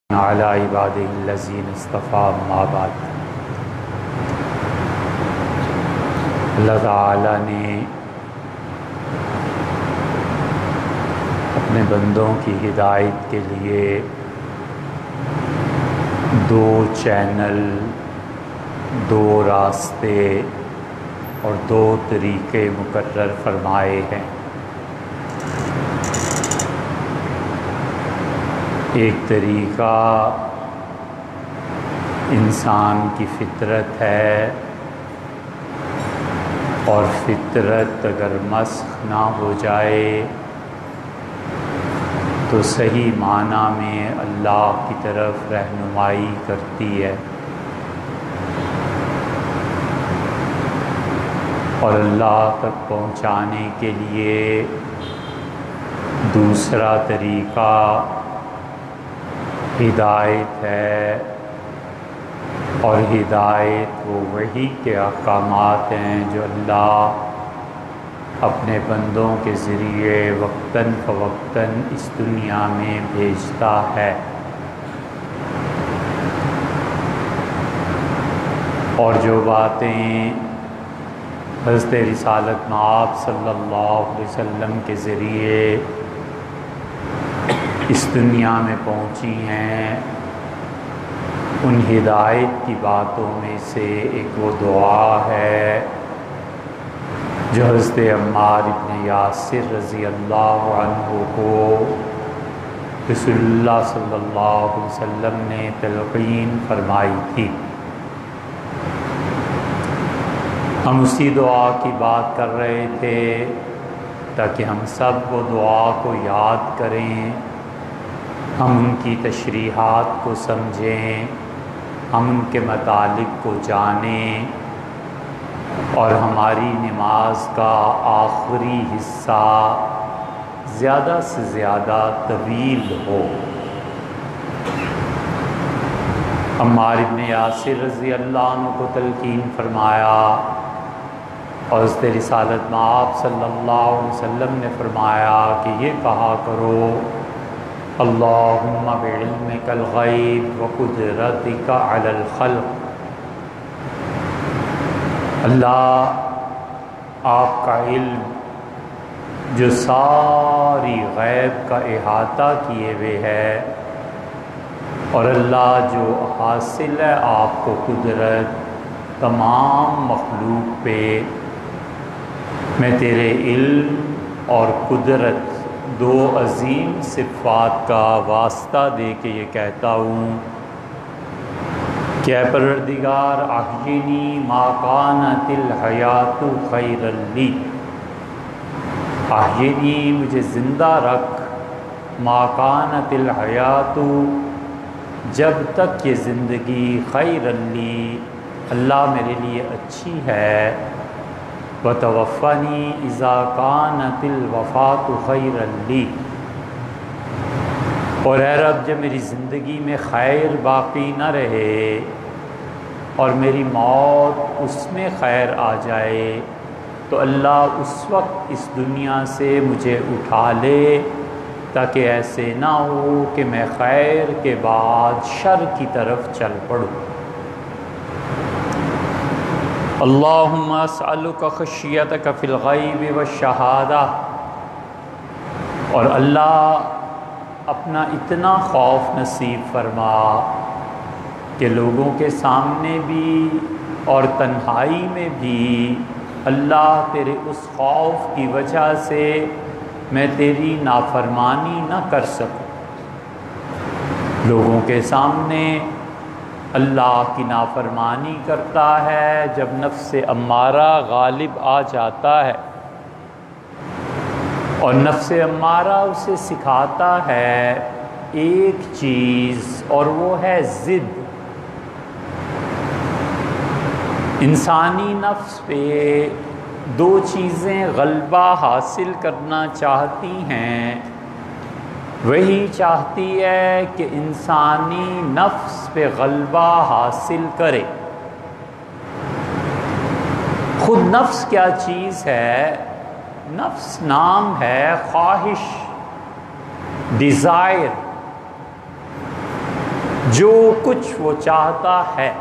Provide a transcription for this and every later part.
علی عبادہ الذین اصطفیٰ اما بعد۔ اللہ تعالیٰ نے اپنے بندوں کی ہدایت کے لیے دو چینل، دو راستے اور دو طریقے مقرر فرمائے ہیں۔ ایک طریقہ انسان کی فطرت ہے، اور فطرت اگر مسخ نہ ہو جائے تو صحیح معنی میں اللہ کی طرف رہنمائی کرتی ہے، اور اللہ تک پہنچانے کے لیے دوسرا طریقہ ہدایت ہے، اور ہدایت وہ وحی کے احکامات ہیں جو اللہ اپنے بندوں کے ذریعے وقتاً فوقتاً اس دنیا میں بھیجتا ہے۔ اور جو باتیں حضرت رسالت مآب صلی اللہ علیہ وسلم کے ذریعے اس دنیا میں پہنچی ہیں، ان ہدایت کی باتوں میں سے ایک وہ دعا ہے جو حضرت عمار بن یاسر رضی اللہ عنہ کو رسول اللہ صلی اللہ علیہ وسلم نے تلقین فرمائی تھی۔ ہم اسی دعا کی بات کر رہے تھے تاکہ ہم سب وہ دعا کو یاد کریں، ہم ان کی تشریحات کو سمجھیں، ہم ان کے متعلق کو جانیں، اور ہماری نماز کا آخری حصہ زیادہ سے زیادہ طویل ہو۔ عمار بن یاسر رضی اللہ عنہ کو تلقین فرمایا، اور حضرت رسالت مآب صلی اللہ علیہ وسلم نے فرمایا کہ یہ کہا کرو: اللہم بعلمک الغیب وقدرتک علی الخلق۔ اللہ، آپ کا علم جو ساری غیب کا احاطہ کیے ہوئے ہے، اور اللہ جو حاصل ہے آپ کو قدرت تمام مخلوق پہ، میں تیرے علم اور قدرت دو عظیم صفات کا واسطہ دے کے یہ کہتا ہوں کہ اے پروردگار، احیینی ما کانت الحیات خیرا لی، احیینی مجھے زندہ رکھ، ما کانت الحیات جب تک یہ زندگی خیرا لی اللہ میرے لیے اچھی ہے، وتوفنی اذا کانت الوفاۃ خیرا لی، اور اے رب جب میری زندگی میں خیر باقی نہ رہے اور میری موت اس میں خیر آ جائے تو اللہ اس وقت اس دنیا سے مجھے اٹھا لے، تاکہ ایسے نہ ہو کہ میں خیر کے بعد شر کی طرف چل پڑوں۔ اللہم اسألک خشیتک فی الغیب والشہادہ، اور اللہ اپنا اتنا خوف نصیب فرما کہ لوگوں کے سامنے بھی اور تنہائی میں بھی اللہ تیرے اس خوف کی وجہ سے میں تیری نافرمانی نہ کر سکوں۔ لوگوں کے سامنے اللہ کی نافرمانی کرتا ہے جب نفس امارہ غالب آ جاتا ہے، اور نفس امارہ اسے سکھاتا ہے ایک چیز، اور وہ ہے ضد۔ انسانی نفس پہ دو چیزیں غلبہ حاصل کرنا چاہتی ہیں، وہی چاہتی ہے کہ انسانی نفس پہ غلبہ حاصل کرے۔ خود نفس کیا چیز ہے؟ نفس نام ہے خواہش، ڈیزائر۔ جو کچھ وہ چاہتا ہے،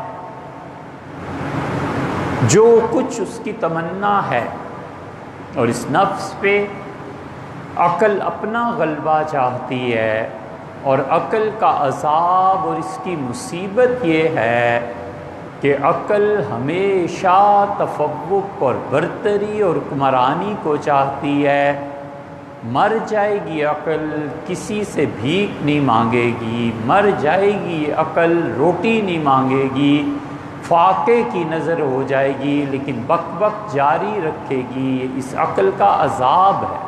جو کچھ اس کی تمنا ہے، اور اس نفس پہ عقل اپنا غلبہ چاہتی ہے، اور عقل کا عذاب اور اس کی مصیبت یہ ہے کہ عقل ہمیشہ تفوق اور برتری اور حکمرانی کو چاہتی ہے۔ مر جائے گی عقل، کسی سے بھیک نہیں مانگے گی، مر جائے گی عقل، روٹی نہیں مانگے گی، فاقے کی نظر ہو جائے گی، لیکن بک بک جاری رکھے گی۔ اس عقل کا عذاب ہے۔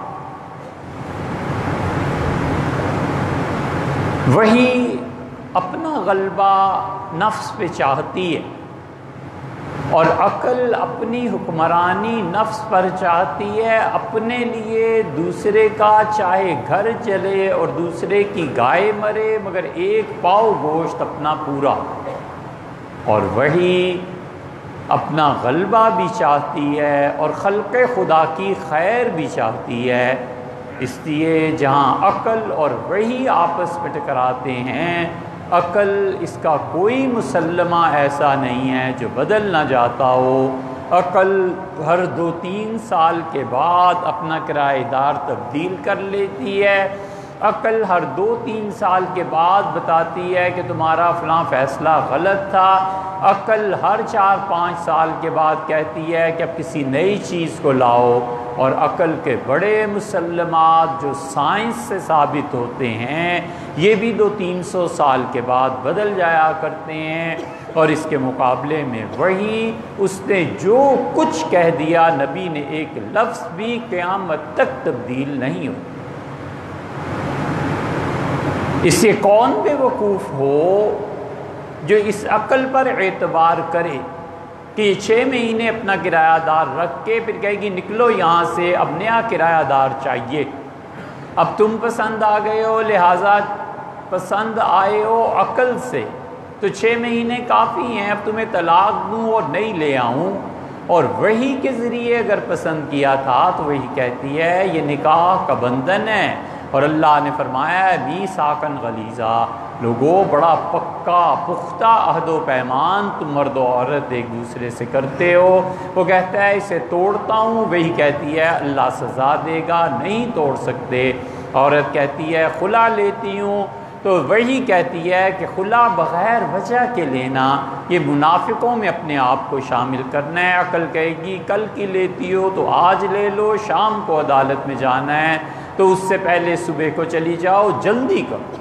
وہی اپنا غلبہ نفس پہ چاہتی ہے، اور عقل اپنی حکمرانی نفس پر چاہتی ہے، اپنے لیے دوسرے کا چاہے گھر جلے اور دوسرے کی گائے مرے، مگر ایک پاؤ گوشت اپنا پورا۔ اور وہی اپنا غلبہ بھی چاہتی ہے اور خلق خدا کی خیر بھی چاہتی ہے۔ اس لیے جہاں عقل اور وحی آپس میں ٹکراتے ہیں، عقل اس کا کوئی مسلمہ ایسا نہیں ہے جو بدل نہ جاتا ہو۔ عقل ہر 2-3 سال کے بعد اپنا کرایہ دار تبدیل کر لیتی ہے۔ عقل ہر 2-3 سال کے بعد بتاتی ہے کہ تمہارا فلاں فیصلہ غلط تھا۔ عقل ہر 4-5 سال کے بعد کہتی ہے کہ اب کسی نئی چیز کو لاؤ۔ اور عقل کے بڑے مسلمات جو سائنس سے ثابت ہوتے ہیں، یہ بھی 200-300 سال کے بعد بدل جایا کرتے ہیں۔ اور اس کے مقابلے میں وہی اس نے جو کچھ کہہ دیا، نبی نے ایک لفظ بھی قیامت تک تبدیل نہیں ہوتا۔ اس سے کون بے وقوف ہو جو اس عقل پر اعتبار کرے کہ یہ 6 مہینے اپنا کرایہ دار رکھ کے پھر کہے گی نکلو یہاں سے، اب نیا کرایہ دار چاہیے، اب تم پسند آ گئے ہو، لہٰذا پسند آئے ہو عقل سے تو 6 مہینے کافی ہیں، اب تمہیں طلاق دوں اور نہیں لے آؤں۔ اور وہی کے ذریعے اگر پسند کیا تھا تو وہی کہتی ہے یہ نکاح کا بندھن ہے۔ اور اللہ نے فرمایا ہے میثاقاً غلیظا، لوگوں بڑا پکا پختہ عہد و پیمان تم مرد و عورت ایک دوسرے سے کرتے ہو۔ وہ کہتا ہے اسے توڑتا ہوں، وہی کہتی ہے اللہ سزا دے گا، نہیں توڑ سکتے۔ عورت کہتی ہے خلا لیتی ہوں، تو وہی کہتی ہے کہ خلا بغیر وجہ کے لینا یہ منافقوں میں اپنے آپ کو شامل کرنا ہے۔ عقل کہے گی کل کی لیتی ہو تو آج لے لو، شام کو عدالت میں جانا ہے تو اس سے پہلے صبح کو چلی جاؤ، جلدی کرو۔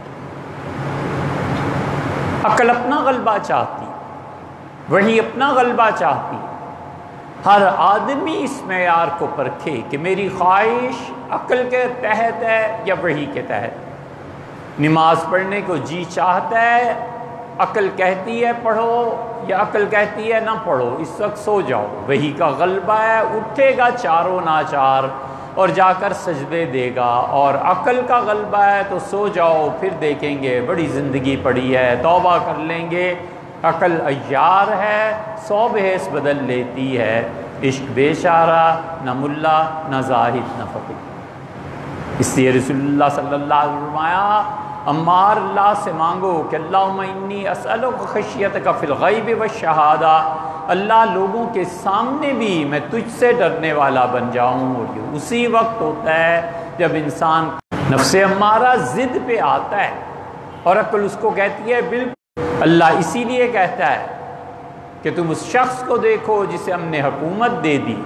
عقل اپنا غلبہ چاہتی، وہی اپنا غلبہ چاہتی۔ ہر آدمی اس معیار کو پرکھے کہ میری خواہش عقل کے تحت ہے یا وحی کے تحت۔ نماز پڑھنے کو جی چاہتا ہے، عقل کہتی ہے پڑھو یا عقل کہتی ہے نہ پڑھو، اس وقت سو جاؤ، وحی کا غلبہ ہے، اٹھے گا چاروں ناچار اور جا کر سجدے دے گا۔ اور عقل کا غلبہ ہے تو سو جاؤ، پھر دیکھیں گے، بڑی زندگی پڑی ہے، توبہ کر لیں گے۔ عقل عیار ہے، 100 بحث بدل لیتی ہے، عشق بے چارہ، نہ ملا نہ زاہد نہ فقیر۔ اس لیے رسول اللہ صلی اللہ علیہ وسلم فرمایا عمار اللہ سے مانگو کہ اللہم انی اسألک خشیتک فی الغیب والشہادہ، اللہ لوگوں کے سامنے بھی میں تجھ سے ڈرنے والا بن جاؤں۔ اور یہ اسی وقت ہوتا ہے جب انسان نفس امارہ ضد پہ آتا ہے اور عقل اس کو کہتی ہے بالکل۔ اللہ اسی لیے کہتا ہے کہ تم اس شخص کو دیکھو جسے ہم نے حکومت دے دی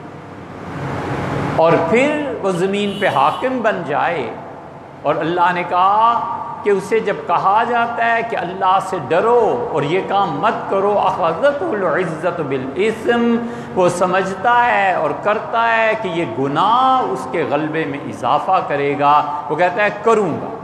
اور پھر وہ زمین پہ حاکم بن جائے۔ اور اللہ نے کہا کہ اسے جب کہا جاتا ہے کہ اللہ سے ڈرو اور یہ کام مت کرو، اخذتہ العزت بالاسم، وہ سمجھتا ہے اور کرتا ہے کہ یہ گناہ اس کے غلبے میں اضافہ کرے گا، وہ کہتا ہے کروں گا،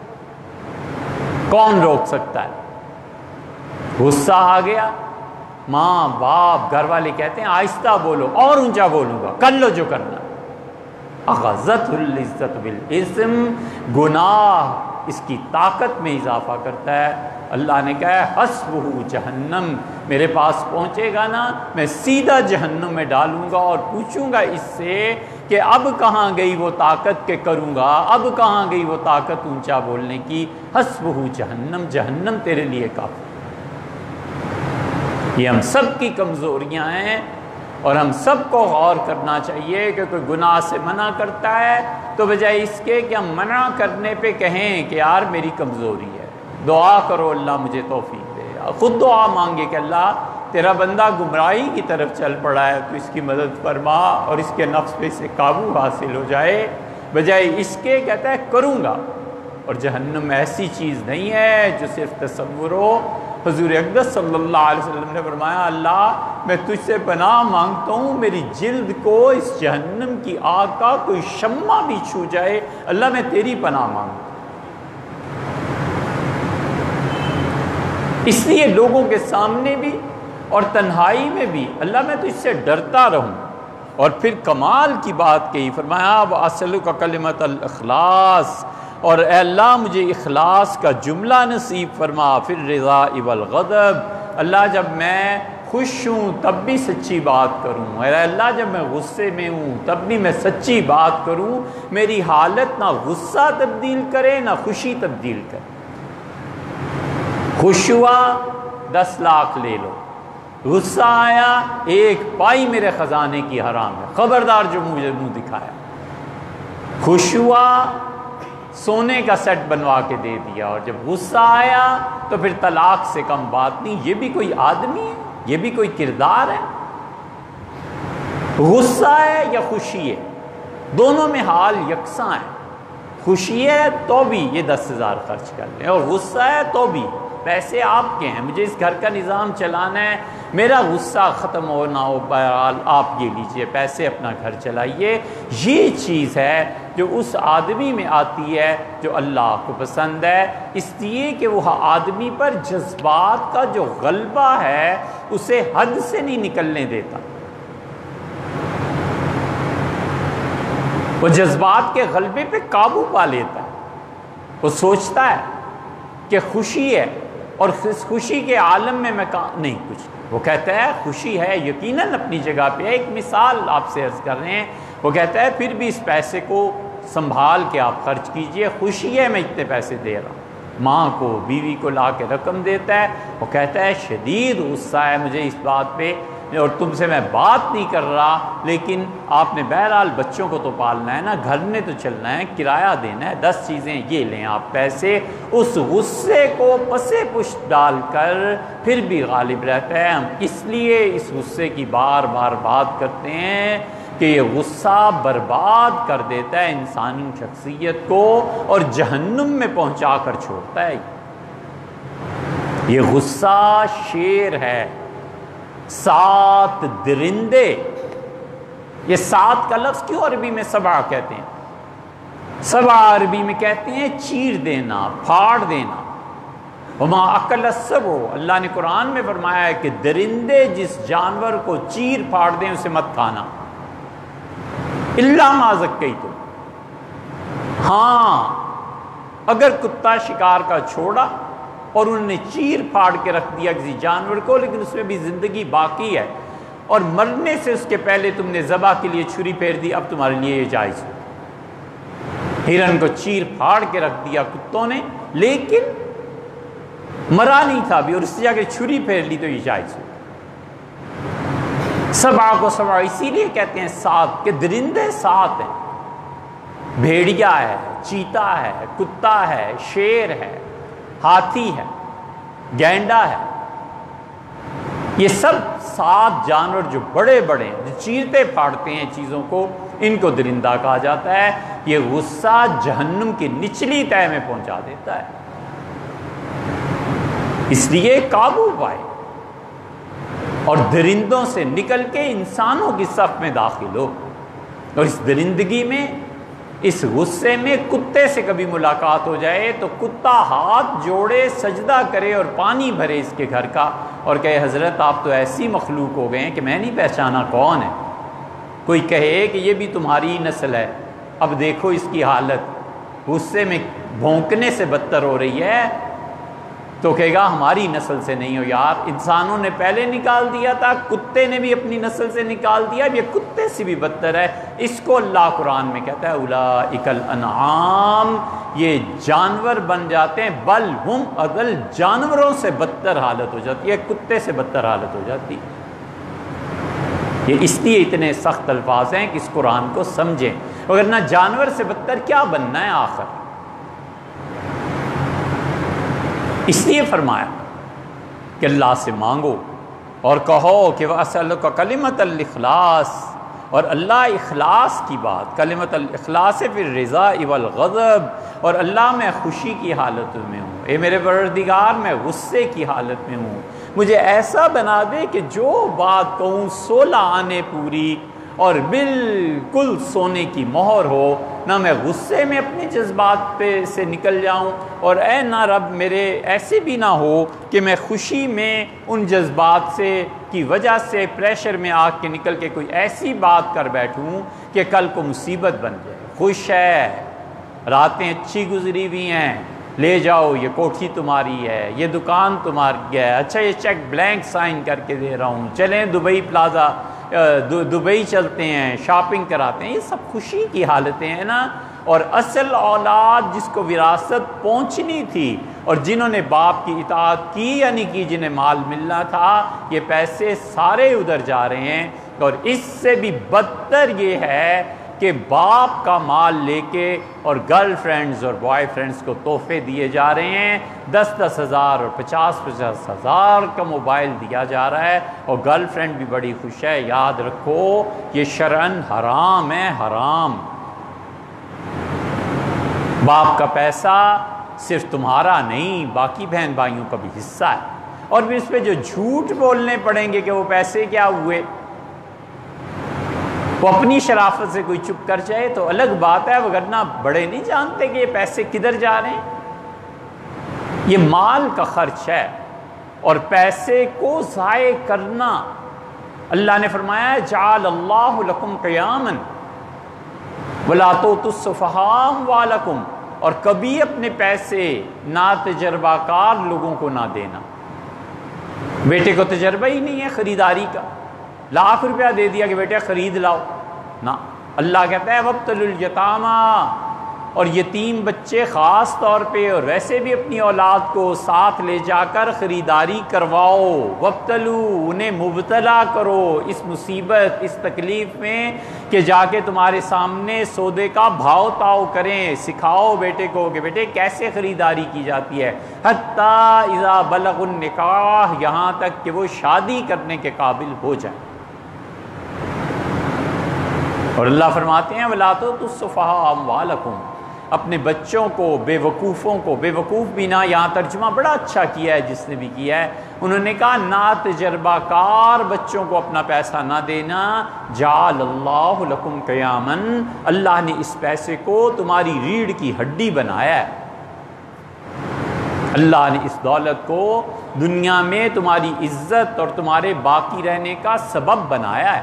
کون روک سکتا ہے؟ غصہ آ گیا، ماں باپ گھر والے کہتے ہیں آہستہ بولو، اور اونچا بولوں گا، کر لو جو کرنا۔ اخذت العزت بالاسم، گناہ اس کی طاقت میں اضافہ کرتا ہے۔ اللہ نے کہا ہے حسبہ جہنم، میرے پاس پہنچے گا نا میں سیدھا جہنم میں ڈالوں گا اور پوچھوں گا اس سے کہ اب کہاں گئی وہ طاقت کہ کروں گا، اب کہاں گئی وہ طاقت اونچا بولنے کی، حسبہ جہنم، جہنم تیرے لیے کافی۔ یہ ہم سب کی کمزوریاں ہیں، اور ہم سب کو غور کرنا چاہیے کہ کوئی گناہ سے منع کرتا ہے تو بجائے اس کے کہ ہم منع کرنے پہ کہیں کہ یار میری کمزوری ہے، دعا کرو اللہ مجھے توفیق دے، خود دعا مانگے کہ اللہ تیرا بندہ گمراہی کی طرف چل پڑا ہے تو اس کی مدد فرما اور اس کے نفس پہ سے قابو حاصل ہو جائے، بجائے اس کے کہتا ہے کروں گا۔ اور جہنم ایسی چیز نہیں ہے جو صرف تصور ہو۔ حضور اقدس صلی اللہ علیہ وسلم نے فرمایا اللہ میں تجھ سے پناہ مانگتا ہوں میری جلد کو اس جہنم کی آگ کا کوئی شمع بھی چھو جائے، اللہ میں تیری پناہ مانگتا ہوں۔ اس لیے لوگوں کے سامنے بھی اور تنہائی میں بھی اللہ میں تجھ سے ڈرتا رہوں۔ اور پھر کمال کی بات کہی، فرمایا وَأَسْأَلُكَ كَلِمَةَ الْإِخْلَاصِ، اور اے اللہ مجھے اخلاص کا جملہ نصیب فرما، پھر الرضاء والغضب، اللہ جب میں خوش ہوں تب بھی سچی بات کروں، اے اللہ جب میں غصے میں ہوں تب بھی میں سچی بات کروں، میری حالت نہ غصہ تبدیل کرے نہ خوشی تبدیل کرے۔ خوش ہوا 10 لاکھ لے لو، غصہ آیا 1 پائی میرے خزانے کی حرام ہے، خبردار جو مجھے منہ دکھایا۔ خوش ہوا سونے کا سیٹ بنوا کے دے دیا، اور جب غصہ آیا تو پھر طلاق سے کم بات نہیں۔ یہ بھی کوئی آدمی ہے؟ یہ بھی کوئی کردار ہے؟ غصہ ہے یا خوشی ہے؟ دونوں میں حال یکساں ہے۔ خوشی ہے تو بھی یہ 10,000 خرچ کر لیں، اور غصہ ہے تو بھی پیسے آپ کے ہیں، مجھے اس گھر کا نظام چلانا ہے، میرا غصہ ختم ہو نہ ہو بہرحال آپ یہ لیجئے پیسے اپنا گھر چلائیے۔ یہ چیز ہے جو اس آدمی میں آتی ہے جو اللہ کو پسند ہے، اس لیے کہ وہ آدمی پر جذبات کا جو غلبہ ہے اسے حد سے نہیں نکلنے دیتا۔ وہ جذبات کے غلبے پہ قابو پا لیتا ہے۔ وہ سوچتا ہے کہ خوشی ہے اور اس خوشی کے عالم میں نہیں کچھ، وہ کہتا ہے خوشی ہے یقیناً اپنی جگہ پہ ہے۔ ایک مثال آپ سے عرض کر رہے ہیں، وہ کہتا ہے پھر بھی اس پیسے کو سنبھال کے آپ خرچ کیجئے، خوشی ہے میں اتنے پیسے دے رہا ہوں۔ ماں کو بیوی کو لا کے رقم دیتا ہے، وہ کہتا ہے شدید غصہ ہے مجھے اس بات پہ، اور تم سے میں بات نہیں کر رہا، لیکن آپ نے بہرحال بچوں کو تو پالنا ہے نا، گھر نے تو چلنا ہے، کرایہ دینا ہے، 10 چیزیں یہ لیں آپ پیسے۔ اس غصے کو پسے پشت ڈال کر پھر بھی غالب رہتا ہے۔ ہم اس لیے اس غصے کی بار بار بات کرتے ہیں کہ یہ غصہ برباد کر دیتا ہے انسانی شخصیت کو اور جہنم میں پہنچا کر چھوڑتا ہے۔ یہ غصہ شیر ہے، 7 درندے، یہ 7 کا لفظ کیوں عربی میں 7 کہتے ہیں؟ 7 عربی میں کہتے ہیں چیر دینا، پھاڑ دینا۔ وما اکل السبع، اللہ نے قرآن میں فرمایا ہے کہ درندے جس جانور کو چیر پھاڑ دیں اسے مت کھانا، الا ما ذکیتم، ہاں اگر کتا شکار کا چھوڑا اور انہوں نے چیر پھاڑ کے رکھ دیا کسی جانور کو، لیکن اس میں بھی زندگی باقی ہے اور مرنے سے اس کے پہلے تم نے ذبح کے لیے چھری پھیر دی، اب تمہارے لیے یہ جائز ہے۔ ہرن کو چیر پھاڑ کے رکھ دیا کتوں نے، لیکن مرا نہیں تھا ابھی، اور اس سے جا کے چھری پھیر لی تو یہ جائز ہے۔ 7 کو 7 اسی لیے کہتے ہیں 7 کہ درندے 7 ہیں، بھیڑیا ہے، چیتا ہے، کتا ہے، شیر ہے، ہاتھی ہے، گینڈا ہے، یہ سب 7 جانور جو بڑے بڑے ہیں، جو چیرتے پھاڑتے ہیں چیزوں کو، ان کو درندہ کہا جاتا ہے۔ یہ غصہ جہنم کی نچلی تہہ میں پہنچا دیتا ہے، اس لیے قابو پائے اور درندوں سے نکل کے انسانوں کی صف میں داخل ہو۔ اور اس درندگی میں، اس غصے میں کتے سے کبھی ملاقات ہو جائے تو کتا ہاتھ جوڑے سجدہ کرے اور پانی بھرے اس کے گھر کا اور کہے حضرت آپ تو ایسی مخلوق ہو گئے ہیں کہ میں نہیں پہچانا کون ہے۔ کوئی کہے کہ یہ بھی تمہاری نسل ہے، اب دیکھو اس کی حالت، غصے میں بھونکنے سے بدتر ہو رہی ہے، تو کہے گا ہماری نسل سے نہیں ہو یار، انسانوں نے پہلے نکال دیا تھا، کتے نے بھی اپنی نسل سے نکال دیا، اب یہ کتے سے بھی بدتر ہے۔ اس کو اللہ قرآن میں کہتا ہے اولئک الانعام، یہ جانور بن جاتے ہیں، بل ہم اضل، جانوروں سے بدتر حالت ہو جاتی ہے، کتے سے بدتر حالت ہو جاتی ہے۔ یہ اس لیے اتنے سخت الفاظ ہیں کہ اس قرآن کو سمجھیں، وگرنہ جانور سے بدتر کیا بننا ہے آخر۔ اس لیے فرمایا کہ اللہ سے مانگو اور کہو کہ وَأَسْأَلُكَ كَلِمَةَ الْإِخْلَاصِ، اور اللہ اخلاص کی بات، کلمۃ الاخلاص فی الرضاء والغضب، اور اللہ میں خوشی کی حالت میں ہوں، اے میرے پروردگار میں غصے کی حالت میں ہوں، مجھے ایسا بنا دے کہ جو بات کہوں 16 آنے پوری اور بالکل سونے کی مہر ہو، نہ میں غصے میں اپنے جذبات پہ سے نکل جاؤں، اور اے نہ رب میرے ایسے بھی نہ ہو کہ میں خوشی میں ان جذبات سے کی وجہ سے پریشر میں آ کے نکل کے کوئی ایسی بات کر بیٹھوں کہ کل کو مصیبت بن جائے۔ خوش ہے، راتیں اچھی گزری ہوئی ہیں، لے جاؤ یہ کوٹھی تمہاری ہے، یہ دکان تمہاری ہے، اچھا یہ چیک بلینک سائن کر کے دے رہا ہوں، چلیں دبئی پلازا، دبئی چلتے ہیں، شاپنگ کراتے ہیں، یہ سب خوشی کی حالتیں ہیں نا۔ اور اصل اولاد جس کو وراثت پہنچنی تھی اور جنہوں نے باپ کی اطاعت کی یعنی کہ جنہیں مال ملنا تھا، یہ پیسے سارے ادھر جا رہے ہیں۔ اور اس سے بھی بدتر یہ ہے کہ باپ کا مال لے کے اور گرل فرینڈز اور بوائے فرینڈز کو تحفے دیے جا رہے ہیں، 10-10 ہزار اور 50-50 ہزار کا موبائل دیا جا رہا ہے، اور گرل فرینڈ بھی بڑی خوش ہے۔ یاد رکھو یہ شرعاً حرام ہے، حرام۔ باپ کا پیسہ صرف تمہارا نہیں، باقی بہن بھائیوں کا بھی حصہ ہے، اور پھر اس پہ جو جھوٹ بولنے پڑیں گے کہ وہ پیسے کیا ہوئے، وہ اپنی شرافت سے کوئی چپ کر جائے تو الگ بات ہے، وگرنہ بڑے نہیں جانتے کہ یہ پیسے کدھر جا رہے ہیں۔ یہ مال کا خرچ ہے، اور پیسے کو ضائع کرنا، اللہ نے فرمایا جعل اللہ لکم قیاما ولا تؤتوا السفہاء اموالکم، اور کبھی اپنے پیسے ناتجربہ کار لوگوں کو نہ دینا۔ بیٹے کو تجربہ ہی نہیں ہے خریداری کا، لاکھ روپیہ دے دیا کہ بیٹے خرید لاؤ، نہ، اللہ کہتا ہے وابتلوا الیتامی، اور یتیم بچے خاص طور پہ اور ویسے بھی اپنی اولاد کو ساتھ لے جا کر خریداری کرواؤ، وابتلوا، انہیں مبتلا کرو اس مصیبت، اس تکلیف میں کہ جا کے تمہارے سامنے سودے کا بھاؤ تاؤ کریں، سکھاؤ بیٹے کو کہ بیٹے کیسے خریداری کی جاتی ہے، حتی اذا بلغ النکاح، یہاں تک کہ وہ شادی کرنے کے قابل ہو جائے۔ اور اللہ فرماتے ہیں وَلَا تُؤْتُوا السُّفَهَاءَ أَمْوَالَكُمْ، اپنے بچوں کو، بے وقوفوں کو، بے وقوف بھی نہ، یہاں ترجمہ بڑا اچھا کیا ہے جس نے بھی کیا ہے، انہوں نے کہا نا تجربہ کار بچوں کو اپنا پیسہ نہ دینا، جعل اللہ لکم قیاما، اللہ نے اس پیسے کو تمہاری ریڑھ کی ہڈی بنایا ہے، اللہ نے اس دولت کو دنیا میں تمہاری عزت اور تمہارے باقی رہنے کا سبب بنایا ہے۔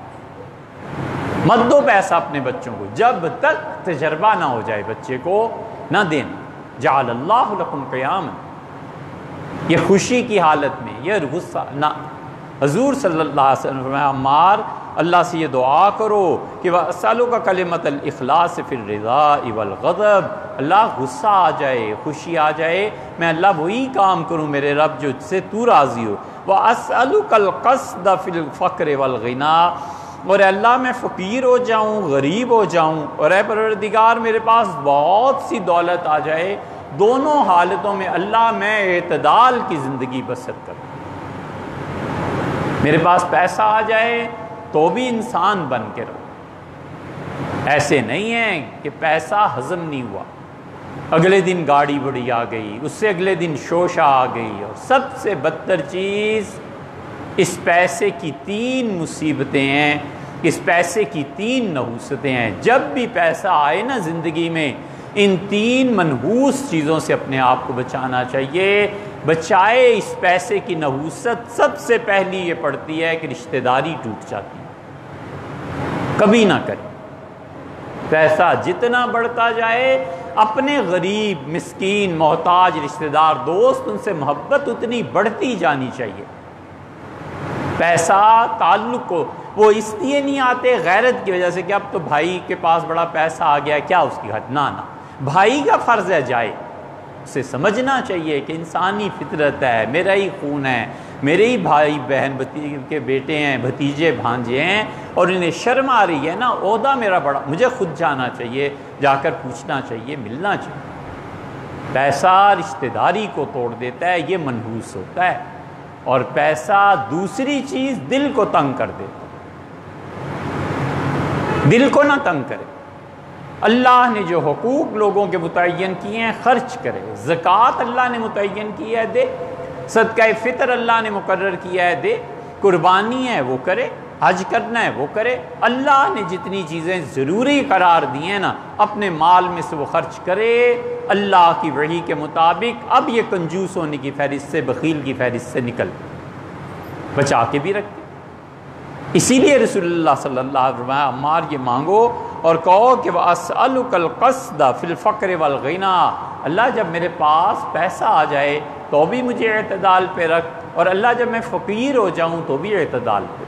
مت دو پیسہ اپنے بچوں کو، جب تک تجربہ نہ ہو جائے بچے کو نہ دینا، جعل اللہ لکم قیاما، یہ خوشی کی حالت میں، یہ غصہ نہ۔ حضور صلی اللہ علیہ وسلم فرمایا عمار اللہ سے یہ دعا کرو کہ وَأَسْأَلُكَ كَلِمَةَ الْإِخْلَاصِ فِي الرِّضَاءِ وَالْغَضَبِ، اللہ غصہ آ جائے، خوشی آ جائے، میں اللہ وہی کام کروں میرے رب جو سے تو راضی ہو۔ وَأَسْأَلُكَ الْقَصْدَ فِي الْفَقْرِ وَالْغِنَى، اور اے اللہ میں فقیر ہو جاؤں، غریب ہو جاؤں، اور اے پروردگار میرے پاس بہت سی دولت آ جائے، دونوں حالتوں میں اللہ میں اعتدال کی زندگی بسر کروں۔ میرے پاس پیسہ آ جائے تو بھی انسان بن کے رہو، ایسے نہیں ہے کہ پیسہ ہضم نہیں ہوا، اگلے دن گاڑی بڑی آ گئی، اس سے اگلے دن شوشہ آ گئی، اور سب سے بدتر چیز اس پیسے کی 3 مصیبتیں ہیں، اس پیسے کی 3 نحوستیں ہیں۔ جب بھی پیسہ آئے نا زندگی میں، ان 3 منحوس چیزوں سے اپنے آپ کو بچانا چاہیے۔ بچائے اس پیسے کی نحوست سب سے پہلی یہ پڑتی ہے کہ رشتہ داری ٹوٹ جاتی ہے، کبھی نہ کریں۔ پیسہ جتنا بڑھتا جائے اپنے غریب، مسکین، محتاج رشتہ دار، دوست، ان سے محبت اتنی بڑھتی جانی چاہیے۔ پیسہ تعلق کو وہ اس لیے نہیں آتے غیرت کی وجہ سے کہ اب تو بھائی کے پاس بڑا پیسہ آ گیا، کیا اس کی گھٹنا نہ، بھائی کا فرض ہے جائے، اسے سمجھنا چاہیے کہ انسانی فطرت ہے، میرا ہی خون ہے، میرے ہی بھائی بہن کے بیٹے ہیں، بھتیجے بھانجے ہیں، اور انہیں شرم آ رہی ہے نا، عہدہ میرا بڑا، مجھے خود جانا چاہیے، جا کر پوچھنا چاہیے، ملنا چاہیے۔ پیسہ رشتہ داری کو توڑ دیتا ہے، یہ منحوس ہوتا ہے، اور پیسہ دوسری چیز دل کو تنگ کر دیتا ہے۔ دل کو نہ تنگ کرے۔ اللہ نے جو حقوق لوگوں کے متعین کیے ہیں خرچ کرے، زکوٰۃ اللہ نے متعین کی ہے دے، صدقہ فطر اللہ نے مقرر کیا ہے دے، قربانی ہے وہ کرے، حج کرنا ہے وہ کرے، اللہ نے جتنی چیزیں ضروری قرار دی ہیں نا اپنے مال میں سے وہ خرچ کرے اللہ کی وحی کے مطابق۔ اب یہ کنجوس ہونے کی فہرست سے، بخیل کی فہرست سے نکل، بچا کے بھی رکھتے۔ اسی لیے رسول اللہ صلی اللہ علیہ وسلم عمار یہ مانگو اور کہو کہ وَأَسْأَلُكَ الْقَصْدَ فِي الْفَقْرِ وَالْغِنَى، اللہ جب میرے پاس پیسہ آ جائے تو بھی مجھے اعتدال پہ رکھ، اور اللہ جب میں فقیر ہو جاؤں تو بھی اعتدال پہ۔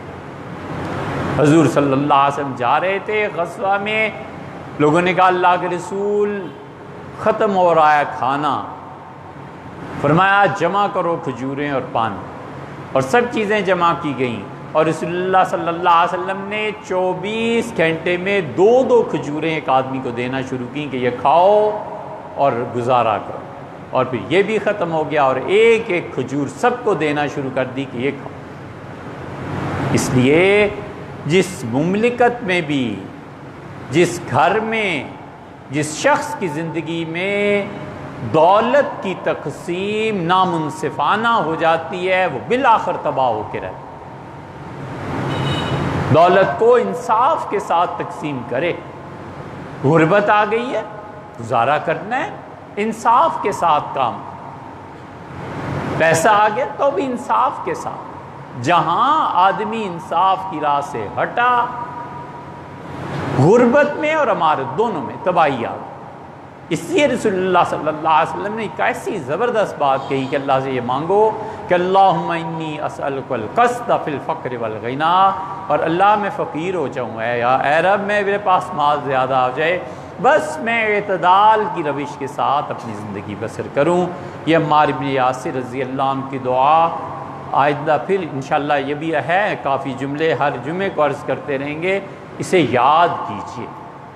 حضور صلی اللہ علیہ وسلم جا رہے تھے غزوہ میں، لوگوں نے کہا اللہ کے رسول ختم ہو رہا ہے کھانا، فرمایا جمع کرو کھجوریں اور پانی، اور سب چیزیں جمع کی گئیں، اور رسول اللہ صلی اللہ علیہ وسلم نے 24 گھنٹے میں 2 کھجوریں ایک آدمی کو دینا شروع کی کہ یہ کھاؤ اور گزارا کرو، اور پھر یہ بھی ختم ہو گیا، اور ایک ایک کھجور سب کو دینا شروع کر دی کہ یہ کھاؤ۔ اس لیے جس مملکت میں بھی، جس گھر میں، جس شخص کی زندگی میں دولت کی تقسیم نامنصفانہ ہو جاتی ہے وہ بالآخر تباہ ہو کے رہتا ہے۔ دولت کو انصاف کے ساتھ تقسیم کرے۔ غربت آ گئی ہے، گزارا کرنا ہے، انصاف کے ساتھ کام۔ پیسہ آ گیا تو بھی انصاف کے ساتھ۔ جہاں آدمی انصاف کی راہ سے ہٹا، غربت میں اور امارت دونوں میں تباہی آ گئی۔ اس لیے رسول اللہ صلی اللہ علیہ وسلم نے ایک ایسی زبردست بات کہی کہ اللہ سے یہ مانگو کہ اللہم انی اسألک القصد فی الفقر والغنی، اور اللہ میں فقیر ہو جاؤں، اے رب میں میرے پاس مال زیادہ آ جائے، بس میں اعتدال کی روش کے ساتھ اپنی زندگی بسر کروں۔ یہ عمار بن یاسر رضی اللہ عنہ کی دعا آئندہ پھر انشاءاللہ یہ بھی ہے، کافی جملے ہر جمعے کو عرض کرتے رہیں گے، اسے یاد کیجئے،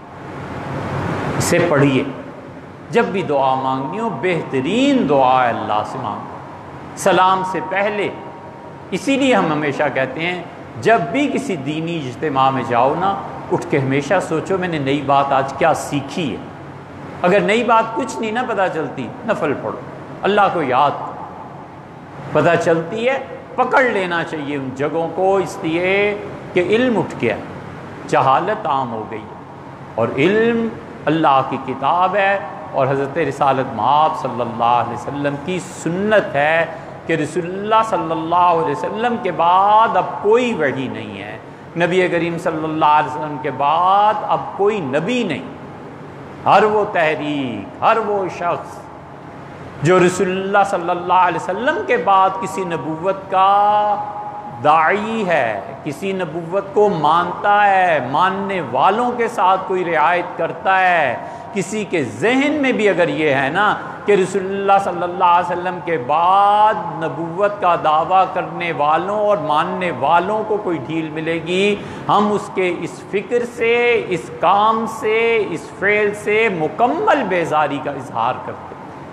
اسے پڑھیے، جب بھی دعا مانگنی ہو بہترین دعا ہے اللہ سے مانگو سلام سے پہلے۔ اسی لیے ہم ہمیشہ کہتے ہیں جب بھی کسی دینی اجتماع میں جاؤ نا، اٹھ کے ہمیشہ سوچو میں نے نئی بات آج کیا سیکھی ہے۔ اگر نئی بات کچھ نہیں نہ پتہ چلتی، نفل پڑھو، اللہ کو یاد کرو، پتہ چلتی ہے پکڑ لینا چاہیے ان جگہوں کو، اس لیے کہ علم اٹھ گیا، جہالت عام ہو گئی، اور علم اللہ کی کتاب ہے، اور حضرت رسالت مآب صلی اللہ علیہ وسلم کی سنت ہے کہ رسول اللہ صلی اللہ علیہ وسلم کے بعد اب کوئی وحی نہیں ہے، نبی کریم صلی اللہ علیہ وسلم کے بعد اب کوئی نبی نہیں۔ ہر وہ تحریک، ہر وہ شخص جو رسول اللہ صلی اللہ علیہ وسلم کے بعد کسی نبوت کا داعی ہے، کسی نبوت کو مانتا ہے، ماننے والوں کے ساتھ کوئی رعایت کرتا ہے، کسی کے ذہن میں بھی اگر یہ ہے نا کہ رسول اللہ صلی اللہ علیہ وسلم کے بعد نبوت کا دعویٰ کرنے والوں اور ماننے والوں کو کوئی ڈھیل ملے گی، ہم اس کے اس فکر سے، اس کام سے، اس فعل سے مکمل بیزاری کا اظہار کرتے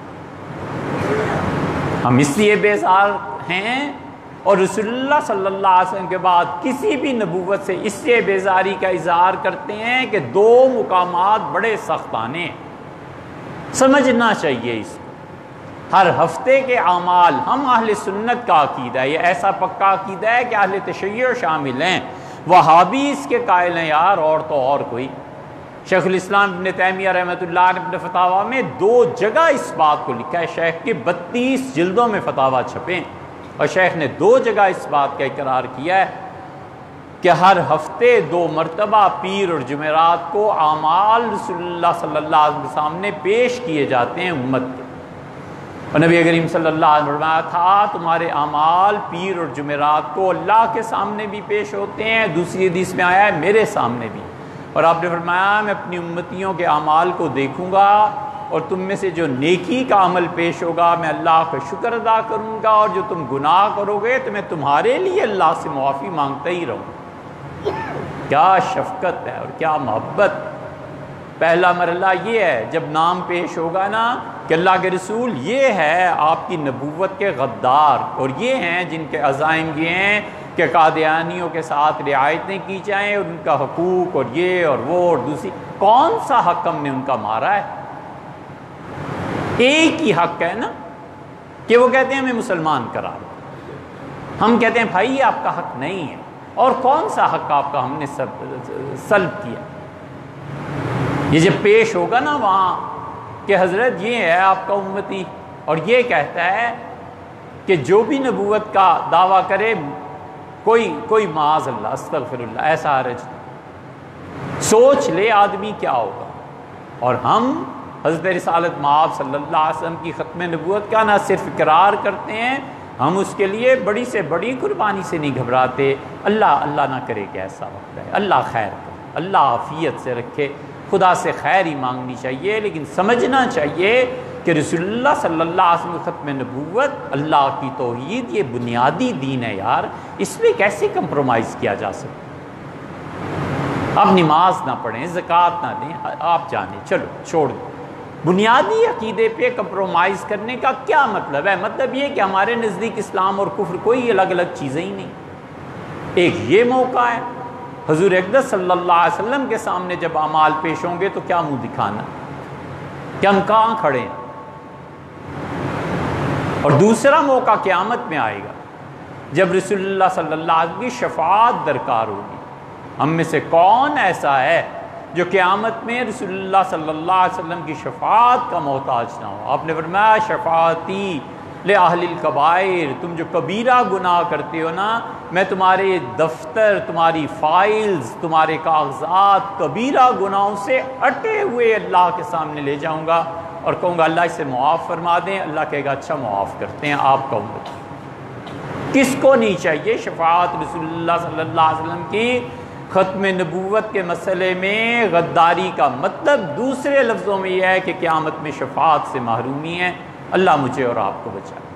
ہیں۔ ہم اس لیے بیزار ہیں، اور رسول اللہ صلی اللہ علیہ وسلم کے بعد کسی بھی نبوت سے اس سے بیزاری کا اظہار کرتے ہیں کہ 2 مقامات بڑے سخت آنے ہیں، سمجھنا چاہیے اس کو۔ ہر ہفتے کے اعمال، ہم اہل سنت کا عقیدہ ہے، یہ ایسا پکا عقیدہ ہے کہ اہل تشیع شامل ہیں، وہابی اس کے قائل ہیں یار، اور تو اور کوئی۔ شیخ الاسلام ابن تیمیہ رحمۃ اللہ نے اپنے فتاویٰ میں 2 جگہ اس بات کو لکھا ہے، شیخ کے 32 جلدوں میں فتاویٰ چھپے ہیں، اور شیخ نے 2 جگہ اس بات کا اقرار کیا ہے کہ ہر ہفتے 2 مرتبہ پیر اور جمعرات کو اعمال رسول اللہ صلی اللہ علیہ وسلم کے سامنے پیش کیے جاتے ہیں امت کے. اور نبی کریم صلی اللہ علیہ وسلم فرمایا تھا تمہارے اعمال پیر اور جمعرات کو اللہ کے سامنے بھی پیش ہوتے ہیں، دوسری حدیث میں آیا ہے میرے سامنے بھی. اور آپ نے فرمایا میں اپنی امتیوں کے اعمال کو دیکھوں گا اور تم میں سے جو نیکی کا عمل پیش ہوگا میں اللہ کا شکر ادا کروں گا، اور جو تم گناہ کرو گے تو میں تمہارے لیے اللہ سے معافی مانگتا ہی رہوں. کیا شفقت ہے اور کیا محبت. پہلا مرحلہ یہ ہے جب نام پیش ہوگا نا کہ اللہ کے رسول یہ ہے آپ کی نبوت کے غدار، اور یہ ہیں جن کے عزائم یہ ہیں کہ قادیانیوں کے ساتھ رعایتیں کی جائیں اور ان کا حقوق اور یہ اور وہ اور دوسری. کون سا حق ہم نے ان کا مارا ہے؟ ایک ہی حق ہے نا کہ وہ کہتے ہیں ہمیں مسلمان کرا دو. ہم کہتے ہیں بھائی یہ آپ کا حق نہیں ہے. اور کون سا حق آپ کا ہم نے سلب کیا؟ یہ جب پیش ہوگا نا وہاں کہ حضرت یہ ہے آپ کا امتی اور یہ کہتا ہے کہ جو بھی نبوت کا دعویٰ کرے کوئی معاذ اللہ استغفر اللہ ایسا حرج نہیں. سوچ لے آدمی کیا ہوگا. اور ہم حضرت رسالت مآب صلی اللہ علیہ وسلم کی ختم نبوت کا نہ صرف اقرار کرتے ہیں، ہم اس کے لیے بڑی سے بڑی قربانی سے نہیں گھبراتے. اللہ نہ کرے کہ ایسا وقت ہے. اللہ خیر کرے، اللہ عافیت سے رکھے. خدا سے خیر ہی مانگنی چاہیے، لیکن سمجھنا چاہیے کہ رسول اللہ صلی اللہ علیہ وسلم کی ختم نبوت، اللہ کی توحید، یہ بنیادی دین ہے یار. اس میں کیسے کمپرومائز کیا جا سکتا؟ آپ نماز نہ پڑھیں، زکوٰۃ نہ دیں، آپ جانیں، چلو چھوڑ دیں. بنیادی عقیدے پہ کمپرومائز کرنے کا کیا مطلب ہے؟ مطلب یہ کہ ہمارے نزدیک اسلام اور کفر کوئی الگ الگ چیزیں ہی نہیں. ایک یہ موقع ہے حضور اقدس صلی اللہ علیہ وسلم کے سامنے جب اعمال پیش ہوں گے تو کیا منہ دکھانا کہ ہم کہاں کھڑے ہیں. اور دوسرا موقع قیامت میں آئے گا جب رسول اللہ صلی اللہ علیہ وسلم کی شفاعت درکار ہوگی. ہم میں سے کون ایسا ہے جو قیامت میں رسول اللہ صلی اللہ علیہ وسلم کی شفاعت کا محتاج نہ ہو؟ آپ نے فرمایا شفاعتی لأہل الکبائر، تم جو کبیرہ گناہ کرتے ہو نا، میں تمہارے دفتر، تمہاری فائلز، تمہارے کاغذات کبیرہ گناہوں سے اٹے ہوئے اللہ کے سامنے لے جاؤں گا اور کہوں گا اللہ اسے معاف فرما دیں. اللہ کہے گا اچھا معاف کرتے ہیں آپ کا امت. کس کو نہیں چاہیے شفاعت رسول اللہ صلی اللہ علیہ وسلم کی؟ ختم نبوت کے مسئلے میں غداری کا مطلب دوسرے لفظوں میں یہ ہے کہ قیامت میں شفاعت سے محرومی ہے. اللہ مجھے اور آپ کو بچائے.